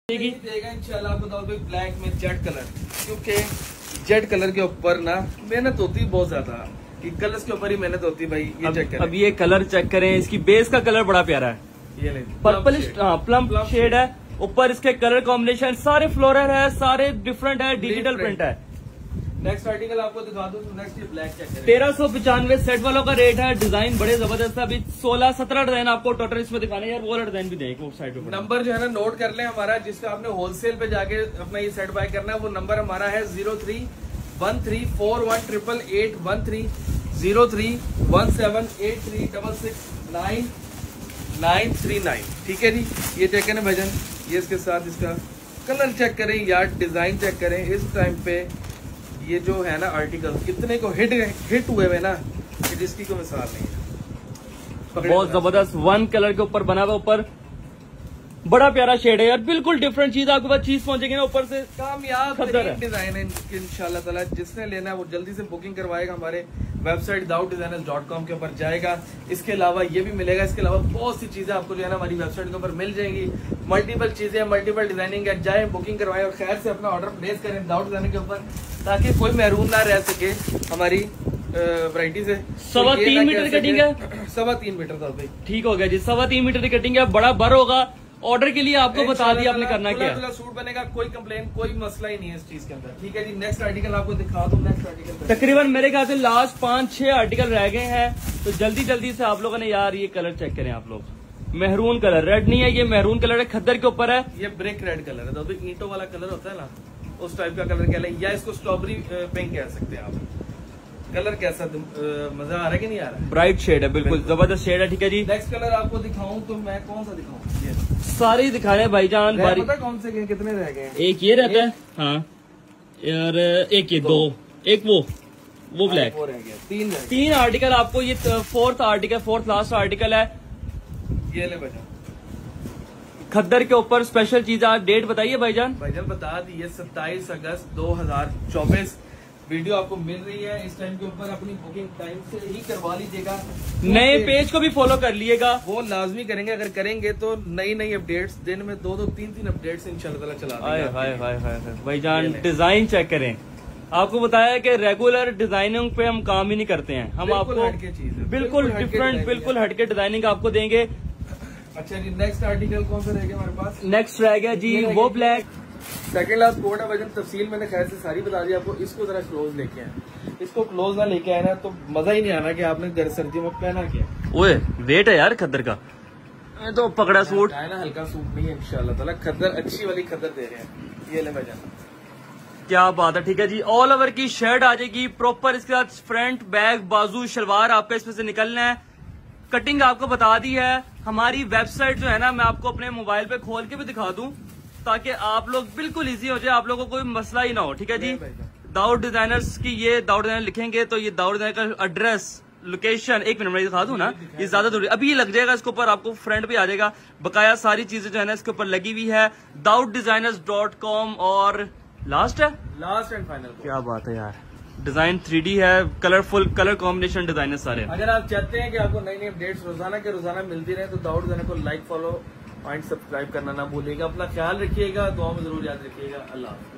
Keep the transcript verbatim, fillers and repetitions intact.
देगा इंशाल्लाह आपको दाऊद भाई ब्लैक में जेड कलर, क्योंकि जेड कलर के ऊपर ना मेहनत होती है बहुत ज्यादा, कि कलर्स के ऊपर ही मेहनत होती है भाई। ये चेक करें, अब ये कलर चेक करें, इसकी बेस का कलर बड़ा प्यारा है, ये ले पर्पल प्लम शेड है। ऊपर इसके कलर कॉम्बिनेशन सारे फ्लोरल है, सारे डिफरेंट है, डिजिटल प्रिंट है। नेक्स्ट आर्टिकल आपको दिखा दूं, नेक्स्ट ये ब्लैक चेक करें। तेरह सौ पचानवे सेट वालों का रेट है। डिजाइन बड़े जबरदस्त है। अभी सोलह सत्रह डिजाइन आपको टोटल इसमें दिखाने यार, वो डिजाइन भी देंगे साइड पे। नंबर जो है ना नोट कर लें हमारा, जिसका आपने होलसेल पे जाके अपना ये सेट बाय करना है, वो नंबर हमारा है zero three one three four one triple eight one three zero three one seven eight three double six nine nine three nine. ठीक है जी, ये चेक करें भजन, ये इसके साथ इसका कलर चेक करें यार, डिजाइन चेक करें। इस टाइम पे ये जो है ना आर्टिकल कितने को हिट हिट हुए हुए ना, कि जिसकी कोई मिसाल नहीं है। बहुत जबरदस्त वन कलर के ऊपर बना हुआ, ऊपर बड़ा प्यारा शेड है यार, बिल्कुल डिफरेंट चीज आपके पास चीज पहुंचेगी ना। ऊपर से कामयाब डिजाइन है इंशाल्लाह ताला। जिसने लेना है वो जल्दी से बुकिंग करवाएगा, हमारे website Dawood designers dot com के ऊपर जाएगा। इसके अलावा ये भी मिलेगा, इसके अलावा बहुत सी चीजें आपको जो है ना हमारी वेबसाइट के ऊपर मिल जाएंगी। मल्टीपल चीजें, मल्टीपल डिजाइनिंग है, जाए बुकिंग करवाएं और खैर से अपना ऑर्डर प्लेस करें दाऊद डिजाइनर के ऊपर, ताकि कोई महरूम ना रह सके हमारी वैरायटी से। सवा तीन मीटर कटिंग है, सवा तीन मीटर था भाई, ठीक हो गया जी। सवा तीन मीटर की कटिंग है, बड़ा बर होगा। ऑर्डर के लिए आपको बता दिया आपने करना क्या है। सूट बनेगा, कोई कंप्लेन कोई मसला ही नहीं है इस चीज के अंदर। ठीक है जी, नेक्स्ट आर्टिकल आपको दिखा दूं। नेक्स्ट आर्टिकल तकरीबन मेरे ख्याल से लास्ट पांच छह आर्टिकल रह गए हैं, तो जल्दी जल्दी से आप लोगों ने यार ये कलर चेक करें आप लोग। मेहरून कलर, रेड नहीं है ये, मेहरून कलर है, खद्दर के ऊपर है। ये ब्रिक रेड कलर है, तो अभी ईंटों वाला कलर होता है ना, उस टाइप का कलर कह लें, या इसको स्ट्रॉबेरी पिंक कह सकते हैं आप। कलर कैसा आ, मजा आ रहा है कि नहीं आ रहा है? ब्राइट शेड है, बिल्कुल जबरदस्त शेड है। ठीक है जी, नेक्स्ट कलर आपको दिखाऊं तो मैं कौन सा दिखाऊं? ये सारे ही दिखा रहे हैं भाईजान। पता कौन से गए, कितने रह गए? एक ये रहता है, हाँ, और एक ये दो, एक वो वो ब्लैक, रह गया, तीन रह तीन आर्टिकल आपको। ये fourth article, fourth last article है। ये ले बजा खद्दर के ऊपर स्पेशल चीज। आज डेट बताइए भाईजान। भाईजान बता दी है सत्ताईस अगस्त दो हजार चौबीस। वीडियो आपको मिल रही है इस टाइम के ऊपर, अपनी बुकिंग टाइम से ही करवा लीजिएगा। नए पेज को भी फॉलो कर लिएगा, वो लाजमी करेंगे। अगर करेंगे तो नई नई अपडेट्स, दिन में दो दो तीन तीन अपडेट्स इंशाल्लाह ताला चला देंगे। भाईजान डिजाइन चेक करें। आपको बताया कि रेगुलर डिजाइनिंग पे हम काम ही नहीं करते हैं, हम आपको बिल्कुल डिफरेंट, बिल्कुल हटके डिजाइनिंग आपको देंगे। अच्छा जी, नेक्स्ट आर्टिकल कौन सा रह गया हमारे पास? नेक्स्ट रह गया जी वो ब्लैक। सेकंड लास्ट कोड है वजन, तफसील मैंने खैर से सारी बता दी आपको। इसको जरा क्लोज लेके आए, इसको क्लोज ना लेके आए ना तो मजा ही नहीं आना कि आपने घर सर्दी में पहना क्या। ओए वेट है यार खद्दर का, तो पकड़ा सूट है ना, हल्का सूट नहीं है इंशाल्लाह ताला। खद्दर अच्छी वाली खद्दर दे रहे हैं, ये ले वजन। क्या बात है। ठीक है जी, ऑल ओवर की शर्ट आ जाएगी प्रॉपर। इसके साथ फ्रंट, बैक, बाजू, शलवार आपको इसमें से निकलना है। कटिंग आपको बता दी है। हमारी वेबसाइट जो है ना, मैं आपको अपने मोबाइल पे खोल के भी दिखा दूं, ताकि आप लोग बिल्कुल इजी हो जाए, आप लोगों को कोई मसला ही ना हो। ठीक है जी, दाऊद डिजाइनर्स की ये दाऊद डिजाइनर लिखेंगे तो ये दाऊद डिजाइनर का एड्रेस, लोकेशन, एक मिनट में दिखा दूं ना, ये ज्यादा दूरी अभी ये लग जाएगा इसके ऊपर, आपको फ्रंट पे आ जाएगा। बकाया सारी चीजें जो है ना इसके ऊपर लगी हुई है, दाऊद डिजाइनर्स डॉट कॉम। और लास्ट है, लास्ट एंड फाइनल। क्या बात है यार, डिजाइन थ्री डी है, कलरफुल कलर कॉम्बिनेशन डिजाइन है सारे। अगर आप चाहते हैं कि आपको नई नई अपडेट्स रोजाना के रोजाना मिलती रहे, तो दाऊद डिजाइनर को लाइक, फॉलो, पॉइंट, सब्सक्राइब करना ना भूलिएगा। अपना ख्याल रखिएगा, दुआ में जरूर याद रखिएगा। अल्लाह।